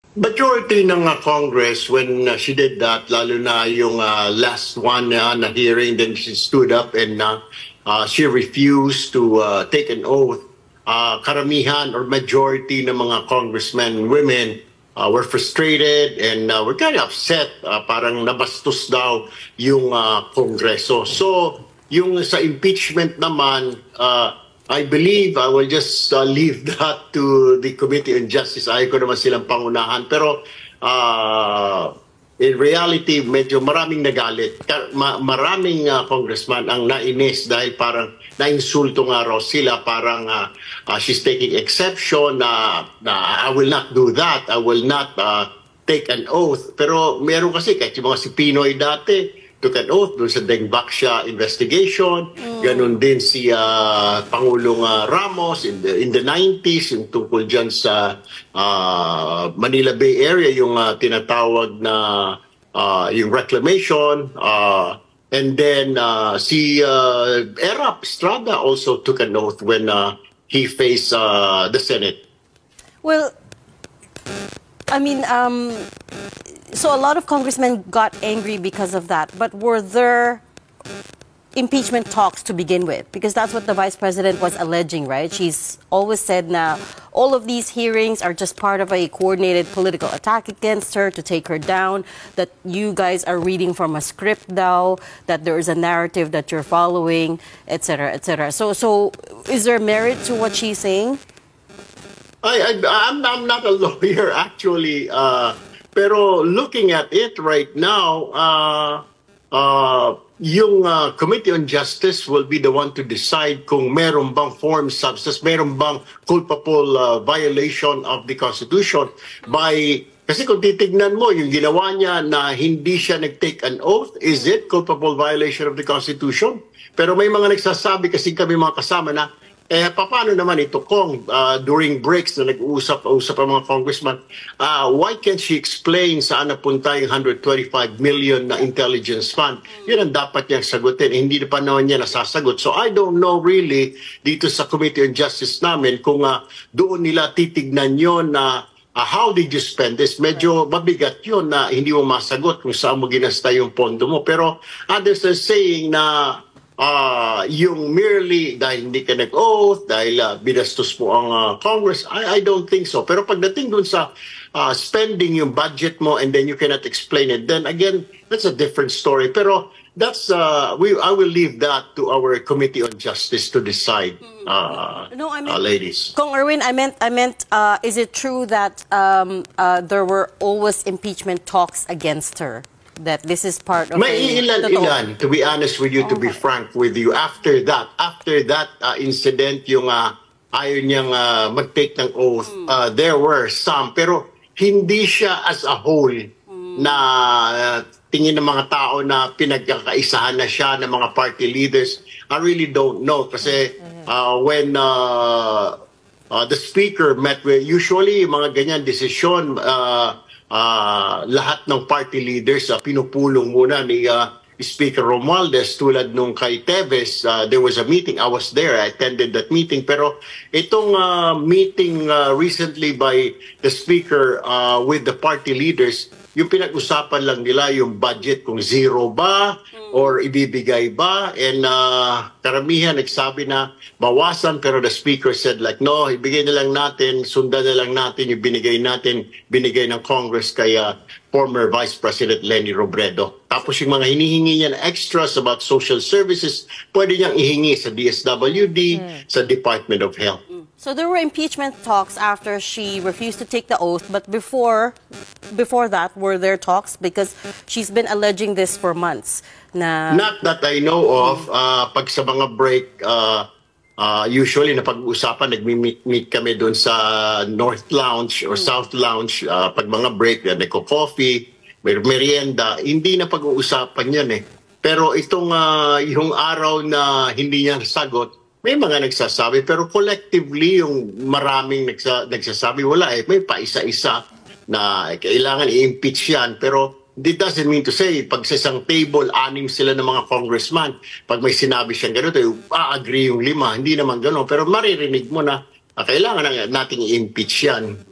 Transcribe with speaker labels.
Speaker 1: Majority ng Congress, when she did that, lalo na yung last one na hearing, then she stood up and she refused to take an oath. Karamihan or majority ng mga congressmen and women were frustrated and were kind of upset. Parang nabastos daw yung Kongreso. So, yung sa impeachment naman, I believe I will just leave that to the Committee on Justice. Ayaw ko naman silang pangunahan. Pero in reality, medyo maraming nagalit. Maraming congressman ang nainis dahil parang nainsulto nga raw sila. Parang she's taking exception na I will not do that. I will not take an oath. Pero meron kasi kahit yung mga si Pinoy dati, took an oath doon sa Dengbaksya investigation. Ganon din si Pangulong Ramos in the 90s, yung tungkol dyan sa Manila Bay Area, yung tinatawag na yung reclamation. And then si Erap Estrada also took an oath when he faced the Senate.
Speaker 2: Well, I mean, so a lot of congressmen got angry because of that. But were there impeachment talks to begin with? Because that's what the vice president was alleging, right? She's always said now all of these hearings are just part of a coordinated political attack against her to take her down, that you guys are reading from a script now, that there is a narrative that you're following, etc., etc. So is there merit to what she's saying?
Speaker 1: I'm not a lawyer, actually. Pero looking at it right now, yung Committee on Justice will be the one to decide kung meron bang foreign substance, meron bang culpable violation of the Constitution. Kasi kung titignan mo, yung ginawa niya na hindi siya nag-take an oath, is it culpable violation of the Constitution? Pero may mga nagsasabi kasi kami mga kasama na, paano naman ito kung during breaks na nag-uusap ang mga congressman, why can't she explain saan napunta yung 125 million na intelligence fund? Yun ang dapat niyang sagutin. Hindi na pa naman niya nasasagot. So I don't know really dito sa Committee on Justice namin kung doon nila titignan yun na how did you spend this? Medyo mabigat yun na hindi mo masagot kung saan mo ginasta yung pondo mo. Pero others are saying na yung merely dahil hindi ka nag-oath, dahil binastos mo ang Congress, I don't think so. Pero pagdating dun sa spending yung budget mo and then you cannot explain it, then again, that's a different story. Pero that's I will leave that to our Committee on Justice to decide, ladies.
Speaker 2: Kong Erwin, I meant, is it true that there were always impeachment talks against her? That this is part of
Speaker 1: may ilan, to be honest with you, to be frank with you, after that incident, yung ayaw niyang mag-take ng oath, there were some, pero hindi siya as a whole na tingin ng mga tao na pinagkakaisahan na siya ng mga party leaders. I really don't know kasi when the speaker met with, usually mga ganyan desisyon, lahat ng party leaders pinupulong muna ni Speaker Romualdez. Tulad nung kay Teves, there was a meeting. I was there. I attended that meeting. Pero itong meeting recently by the Speaker with the party leaders, yung pinag-usapan lang nila yung budget, kung zero ba or ibibigay ba. And karamihan nagsabi na bawasan, pero the Speaker said like, no, ibigay na lang natin, sundan na lang natin yung binigay ng Congress kay former Vice President Leni Robredo. Tapos yung mga hinihingi niya na extras about social services, pwede niyang ihingi sa DSWD, sa Department of Health.
Speaker 2: So there were impeachment talks after she refused to take the oath, but before that, were there talks? Because she's been alleging this for months.
Speaker 1: Not that I know of. Pag sa mga break, usually na pag-uusapan, nag-meet kami doon sa North Lounge or South Lounge. Pag mga break, nagko-coffee, may merienda. Hindi na pag-uusapan yan eh. Pero itong yung araw na hindi niya nasagot, may mga nagsasabi, pero collectively yung maraming nagsasabi, wala eh. May paisa-isa na kailangan i-impeach yan. Pero it doesn't mean to say, pag sa isang table, 6 sila ng mga congressman. Pag may sinabi siyang gano'n, agree yung 5. Hindi naman gano'n. Pero maririnig mo na kailangan nating i-impeach yan.